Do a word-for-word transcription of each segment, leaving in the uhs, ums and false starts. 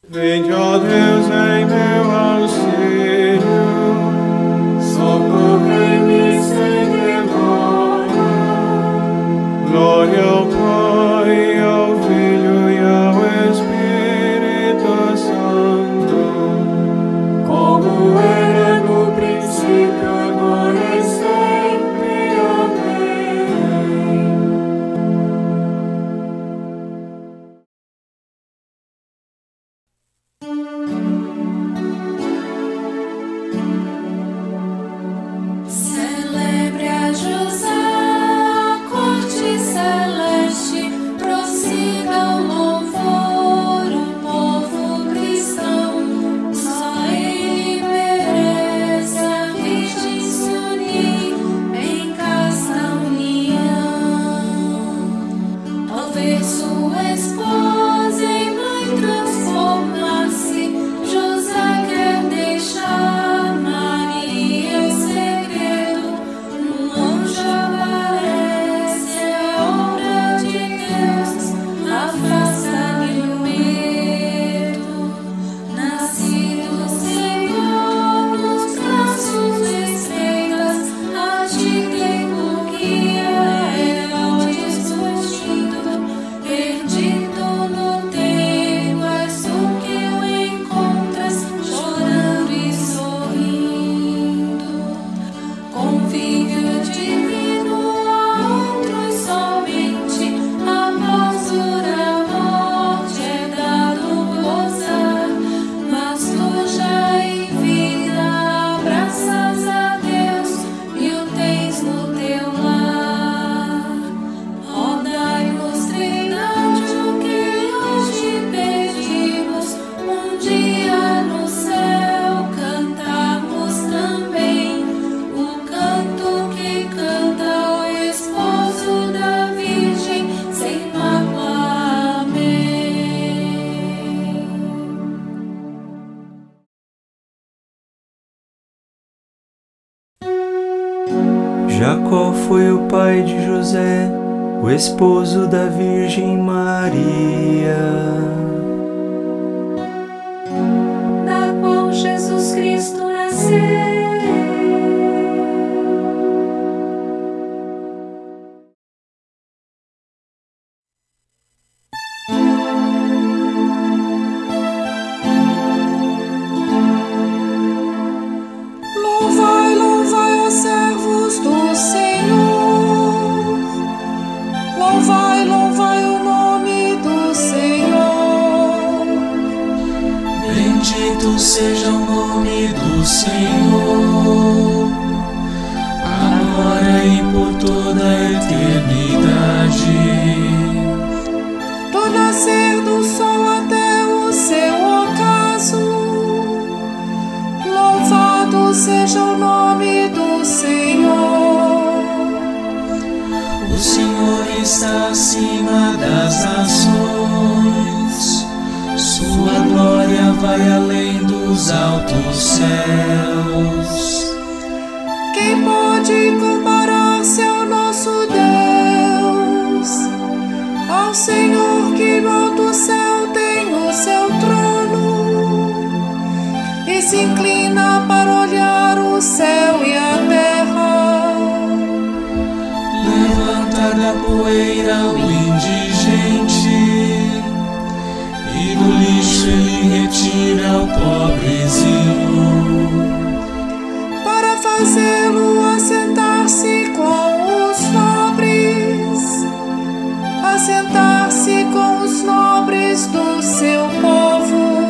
Vinde, ó Deus, em meu auxílio, socorrei-me sem demora. Glória ao Pai, ao Filho e ao Espírito Santo, como era no princípio, agora e sempre. Amém. Celebre a José, a corte celeste, prossiga o louvor, o povo cristão. Só ele merece a Virgem se unir em casta união. Ao ver sua esposa em mãe transformar-se, José quer deixar Maria o segredo. Um anjo aparece, é obra de Deus, afasta-lhe o medo. Nascido Senhor, nos braços estreitas, a ti tempo guia, Herodes fugido, perdido no tempo, és tu que o encontras, chorando e sorrindo. Convívio divino a outros somente, após dura morte é dado gozar, mas tu já em vida abraças a Deus e o tens no teu lar. Ó, dai-nos trindade o que hoje pedimos, um dia no céu cantarmos também o canto que canta o esposo da Virgem sem mácula. Amém. Jacó foi o pai de José, o esposo da Virgem Maria. Da qual Jesus Cristo nasceu. Louvai, louvai, ó servos do Senhor. Louvai, louvai o nome do Senhor. Bendito seja o nome do Senhor, agora e por toda a eternidade. Do nascer do sol até o seu ocaso, louvado seja o nome do Senhor. O Senhor está acima das nações, sua glória vai além dos altos céus. Quem pode comparar-se ao nosso Deus, ao Senhor que no alto céu tem o seu trono e se inclina para olhar o céu e a terra? Levanta da poeira o indigente, e do lixo ele retira o pobrezinho, Para fazê-lo assentar-se com os nobres, assentar-se com os nobres do seu povo.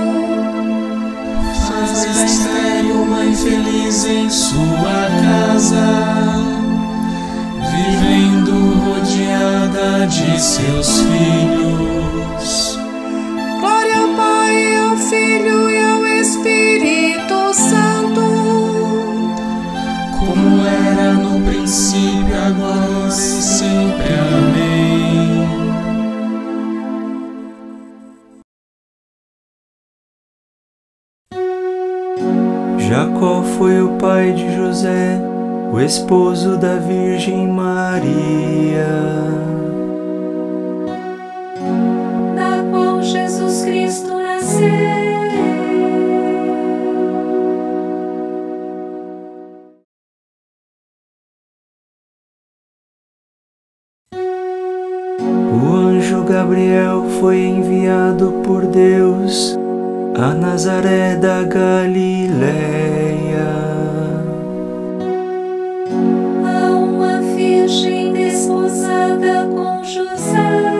faz a estéril mãe feliz em sua casa, vivendo rodeada de seus filhos. Glória ao Pai, ao Filho e ao Espírito Santo, Como era no princípio, agora e sempre. Amém. Jacó foi o pai de José, o esposo da Virgem Maria. Da qual Jesus Cristo nasceu. Gabriel foi enviado por Deus a Nazaré da Galileia, a uma virgem desposada com José.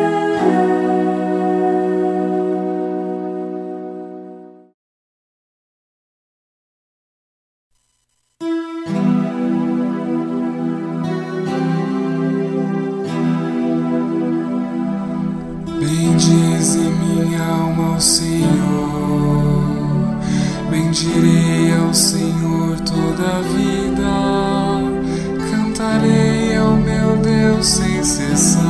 Bendize minha alma ao Senhor, bendirei ao Senhor toda a vida, cantarei ao meu Deus sem cessar.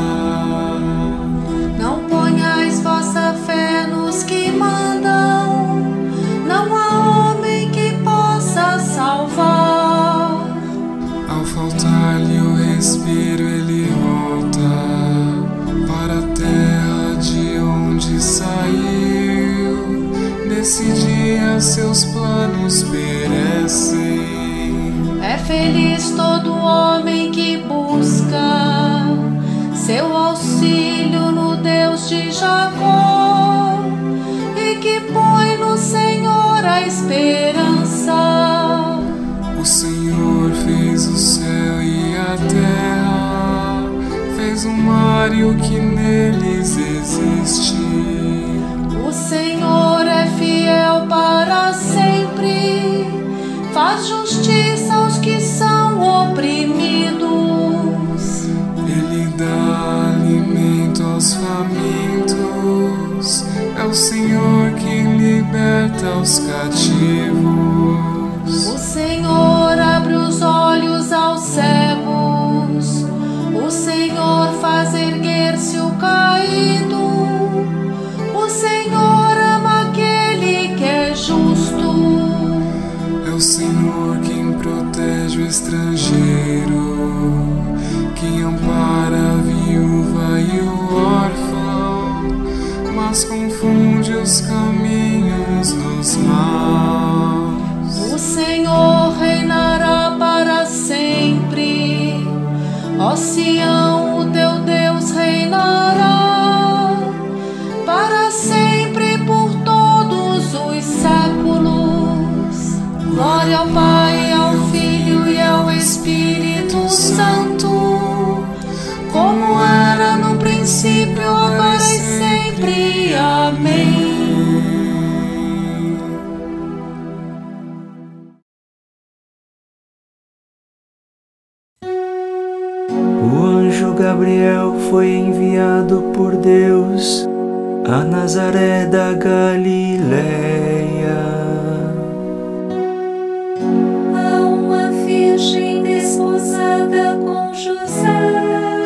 Não ponhais vossa fé nos que mandam, não há homem que possa salvar. Ao faltar-lhe o respiro, ele volta para a terra de onde saiu. Nesse dia seus planos perecem. É feliz todo homem que busca seu auxílio no Deus de Jacó e que põe no Senhor a esperança. O Senhor fez o céu e a terra, fez o mar e o que neles existe. O Senhor é fiel para sempre, faz justiça aos que são oprimidos. Ele dá alimento aos famintos, é o Senhor quem liberta os cativos. O Senhor abre os olhos aos cegos, o Senhor faz erguer-se o caído, o Senhor ama aquele que é justo. É o Senhor quem protege o estrangeiro, quem ampara a viúva e o órfão, mas confunde os caminhos dos maus. O Senhor reinará para sempre, ó Sião, o teu Deus reinará para sempre por todos os séculos. Glória ao Pai, ao Filho e ao Espírito Santo, como era no princípio, agora e sempre. Amém. O anjo Gabriel foi enviado por Deus a Nazaré da Galileia, A uma virgem desposada com José.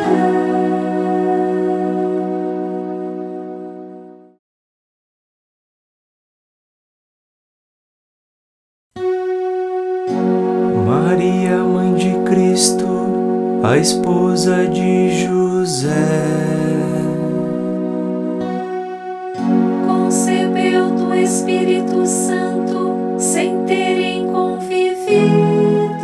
Maria, mãe de Cristo, a esposa de José, Concebeu do Espírito Santo sem terem convivido.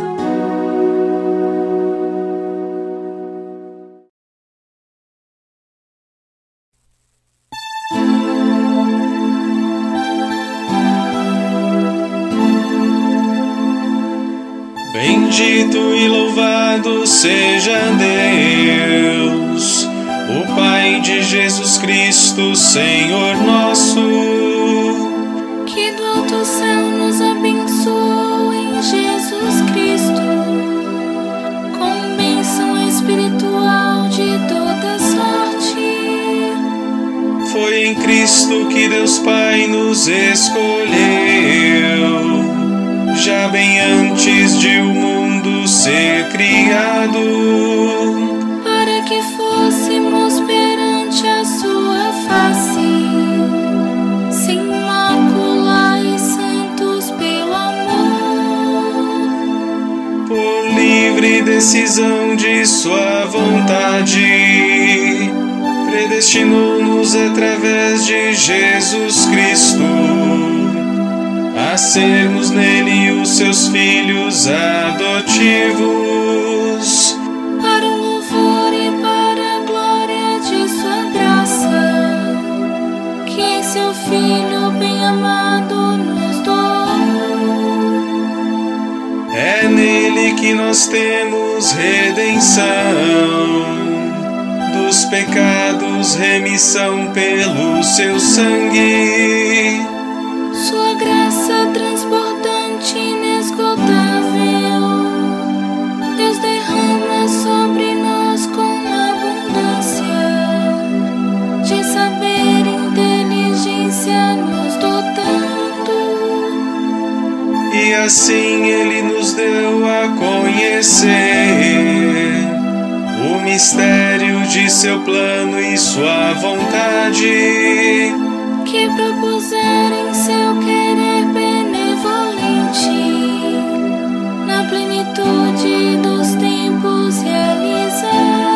Bendito e louvado seja Deus, o Pai de Jesus Cristo, Senhor nosso, Que do alto céu nos abençoou em Jesus Cristo, com bênção espiritual de toda sorte. Foi em Cristo que Deus Pai nos escolheu, já bem antes de o mundo ser criado, Para que fôssemos perante a sua face, sem mácula e santos pelo amor. por livre decisão de sua vontade, predestinou-nos através de Jesus Cristo a sermos nele os seus filhos adotivos, Para o louvor e para a glória de sua graça, seu Filho bem amado nos doou. É nele que nós temos redenção dos pecados, remissão pelo seu sangue. Sua graça transbordante, inesgotável, Deus derrama sobre nós com abundância de saber e inteligência, nos dotando. E assim ele nos deu a conhecer o mistério de seu plano e sua vontade, que propuser em seu querer benevolente, na plenitude dos tempos realizar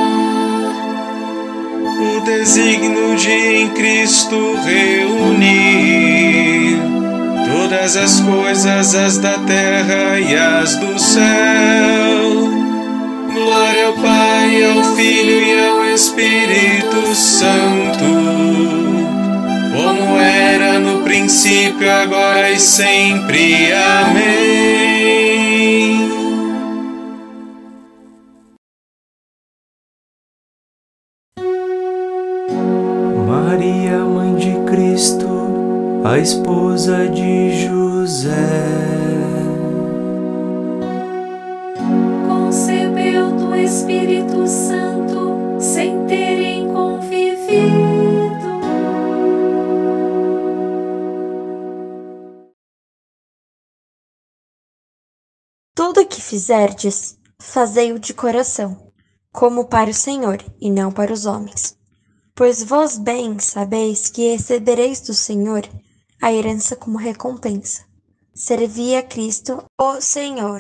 o desígnio de em Cristo reunir todas as coisas, as da terra e as do céu. Glória ao Pai, ao Filho e ao Espírito Santo, como era no princípio, agora e sempre. Amém. Maria, Mãe de Cristo, a esposa de José, concebeu do Espírito Santo sem terem convivido. Tudo o que fizerdes, fazei-o de coração, como para o Senhor e não para os homens. Pois vós bem sabeis que recebereis do Senhor a herança como recompensa. Servi a Cristo, o Senhor.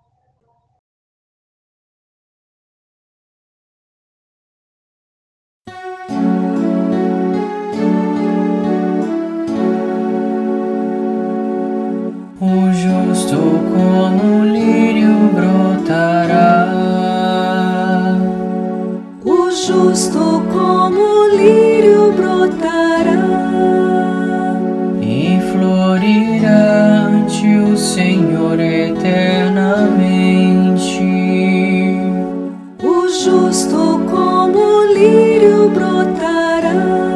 o justo como lírio brotará, O justo como lírio brotará, e florirá ante o Senhor eternamente. o justo como lírio brotará.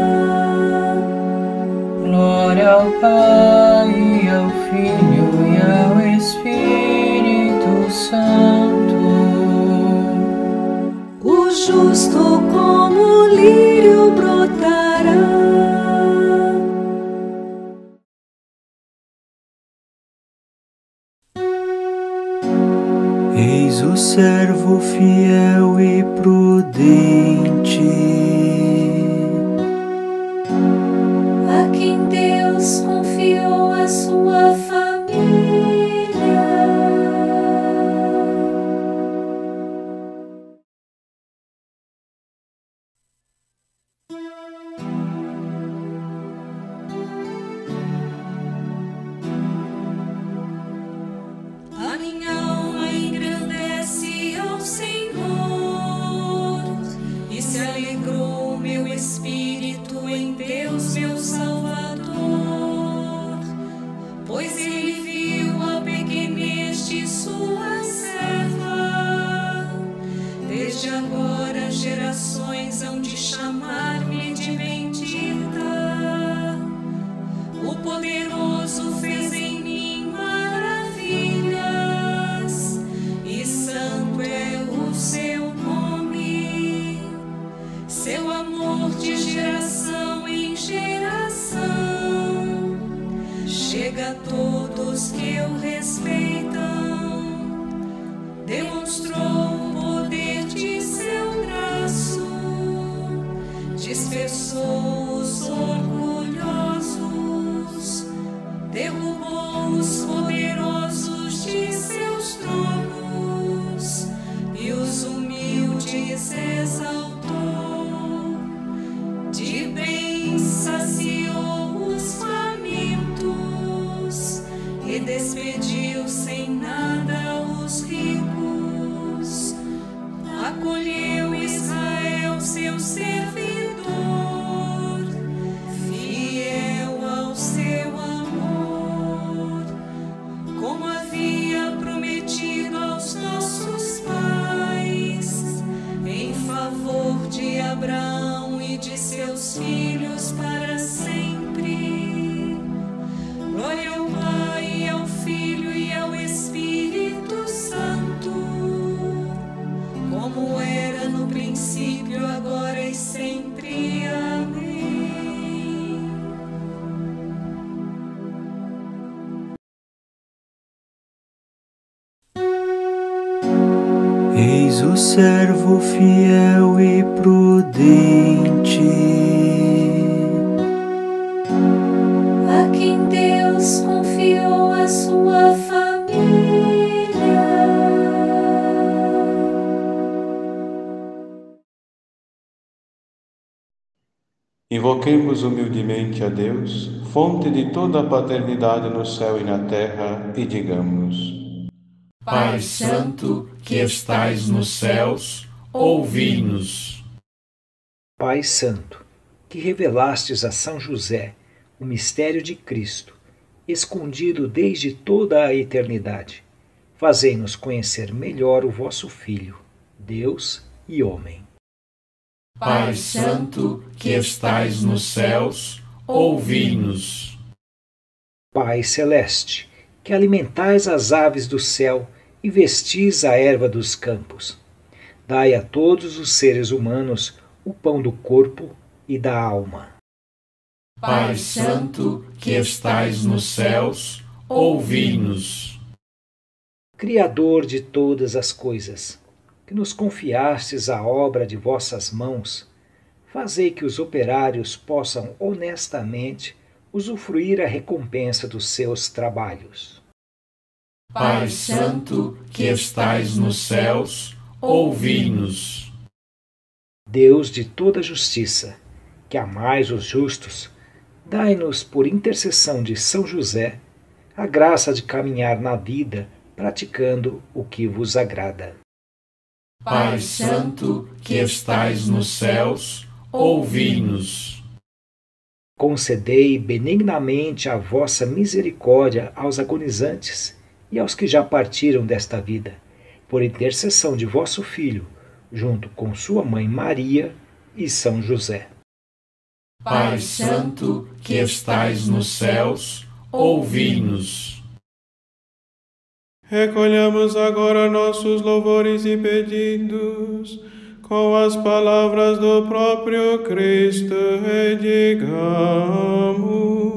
Glória ao Pai, ao Filho e ao Espírito Santo. O justo como lírio brotará. Eis o servo fiel e prudente, A quem Deus confiou a sua família. A minha alma engrandece ao Senhor, e se alegrou meu espírito em Deus, meu Salvador, pois ele viu a pequenez de sua serva. Desde agora gerações hão de chamar-me de bendita. O poderoso fez em mim maravilhas, e santo é o seu nome. Seu amor de geração em geração chega a todos que o respeitam. Demonstrou o poder de seu braço, dispersou os orgulhosos, derrubou os poderosos de seus tronos e os humildes exaltou. De bens saciou os famintos e despediu sem nada os ricos. Acolheu Israel, seu servidor, fiel és o servo fiel e prudente, a quem Deus confiou a sua família. Invoquemos humildemente a Deus, fonte de toda a paternidade no céu e na terra, e digamos: Pai Santo, que estais nos céus, ouvi-nos. Pai Santo, que revelastes a São José o mistério de Cristo, escondido desde toda a eternidade, fazei-nos conhecer melhor o vosso Filho, Deus e homem. Pai Santo, que estais nos céus, ouvi-nos. Pai Celeste, que alimentais as aves do céu e vestis a erva dos campos, dai a todos os seres humanos o pão do corpo e da alma. Pai Santo, que estais nos céus, ouvi-nos. Criador de todas as coisas, que nos confiastes a obra de vossas mãos, fazei que os operários possam honestamente usufruir a recompensa dos seus trabalhos. Pai Santo, que estais nos céus, ouvi-nos. Deus de toda justiça, que amais os justos, dai-nos, por intercessão de São José, a graça de caminhar na vida praticando o que vos agrada. Pai Santo, que estais nos céus, ouvi-nos. Concedei benignamente a vossa misericórdia aos agonizantes e aos que já partiram desta vida, por intercessão de vosso Filho, junto com sua mãe Maria e São José. Pai Santo, que estais nos céus, ouvi-nos. Recolhamos agora nossos louvores e pedidos com as palavras do próprio Cristo e digamos: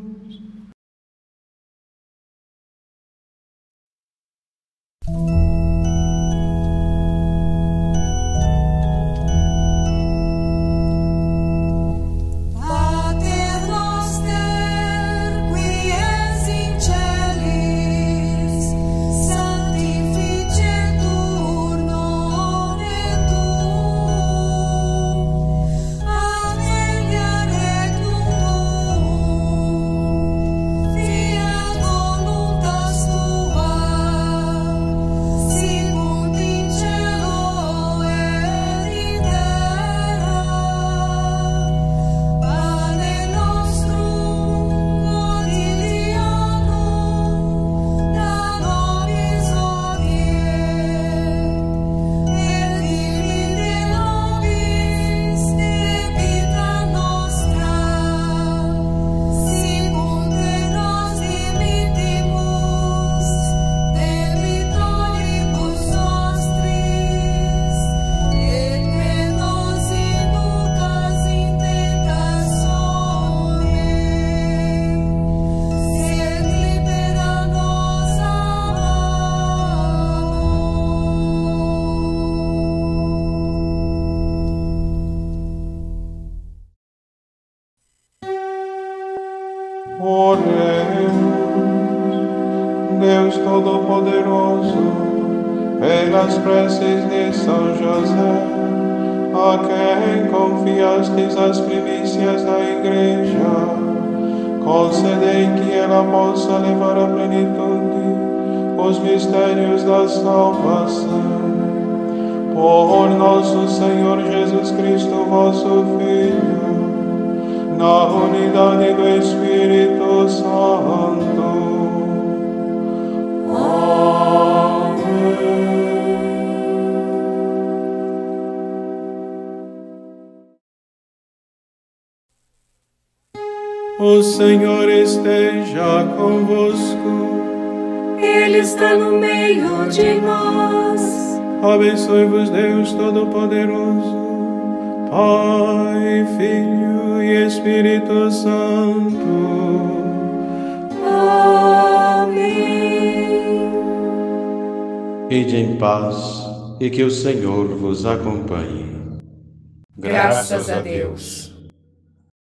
Oremos. Deus Todo-Poderoso, pelas preces de São José, a quem confiastes as primícias da Igreja, concedei que ela possa levar à plenitude os mistérios da salvação. Por nosso Senhor Jesus Cristo, vosso Filho, na unidade do Espírito Santo. Amém. O Senhor esteja convosco. Ele está no meio de nós. Abençoe-vos Deus Todo-Poderoso, Pai, Filho e Espírito Santo. Amém. Ide em paz. e que o Senhor vos acompanhe. Graças a Deus.